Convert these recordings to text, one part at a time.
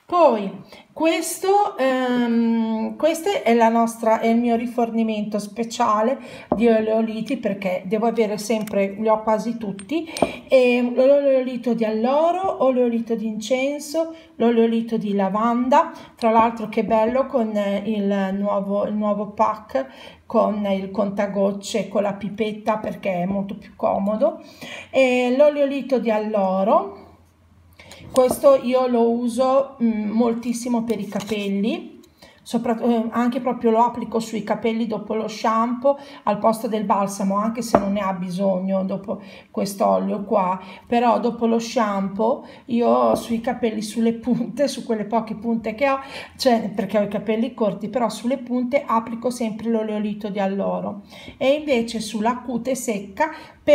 Poi questo è il mio rifornimento speciale di oleoliti, perché devo avere sempre, li ho quasi tutti, l'oleolito di alloro, oleolito di incenso, l'oleolito di lavanda, tra l'altro che bello con il nuovo pack con il contagocce con la pipetta, perché è molto più comodo, e l'oleolito di alloro. Questo io lo uso moltissimo per i capelli, anche proprio lo applico sui capelli dopo lo shampoo al posto del balsamo, anche se non ne ha bisogno dopo quest'olio qua, però dopo lo shampoo io sui capelli, sulle punte, su quelle poche punte che ho, cioè perché ho i capelli corti, però sulle punte applico sempre l'oleolito di alloro, e invece sulla cute secca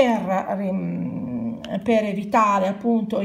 per evitare appunto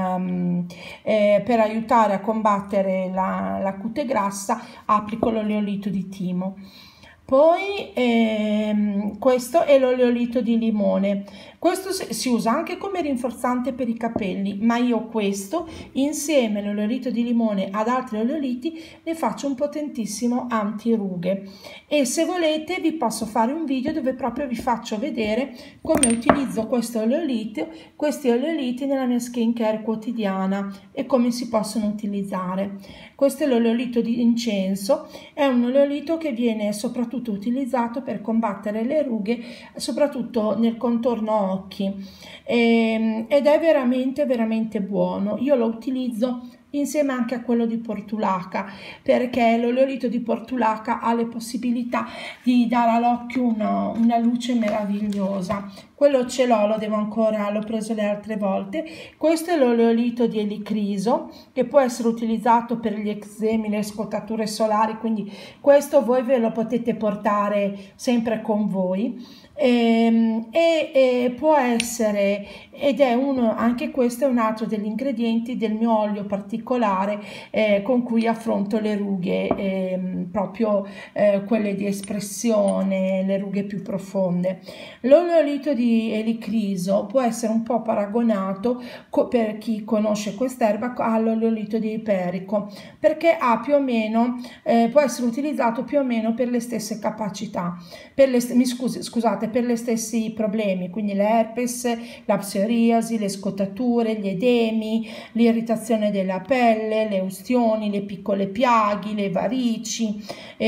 per aiutare a combattere la cute grassa, applico l'oleolito di timo. Poi questo è l'oleolito di limone. Questo si usa anche come rinforzante per i capelli, ma io questo insieme all'oleolito di limone ad altri oleoliti ne faccio un potentissimo antirughe, e se volete vi posso fare un video dove proprio vi faccio vedere come utilizzo questi oleoliti nella mia skincare quotidiana e come si possono utilizzare. Questo è l'oleolito di incenso, è un oleolito che viene soprattutto utilizzato per combattere le rughe, soprattutto nel contorno occhi, ed è veramente buono. Io lo utilizzo insieme anche a quello di portulaca, perché l'oleolito di portulaca ha le possibilità di dare all'occhio una luce meravigliosa. Quello ce l'ho, l'ho preso le altre volte. Questo è l'oleolito di elicriso, che può essere utilizzato per gli eczemi, le scottature solari, quindi questo voi ve lo potete portare sempre con voi. E può essere, ed è anche questo è un altro degli ingredienti del mio olio particolare con cui affronto le rughe, proprio quelle di espressione, le rughe più profonde. L'oleolito di elicriso può essere un po' paragonato, per chi conosce quest'erba, all'oleolito di iperico, perché ha più o meno può essere utilizzato più o meno per le stesse capacità, per gli stessi problemi, quindi l'herpes, la psoriasi, le scottature, gli edemi, l'irritazione della pelle, le ustioni, le piccole piaghe, le varici,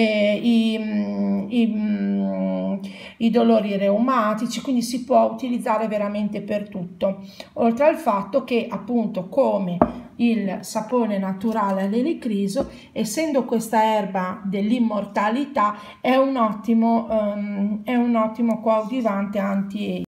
i dolori reumatici, quindi si può utilizzare veramente per tutto, oltre al fatto che appunto come il sapone naturale all'elicriso, essendo questa erba dell'immortalità, è un ottimo coadiuvante anti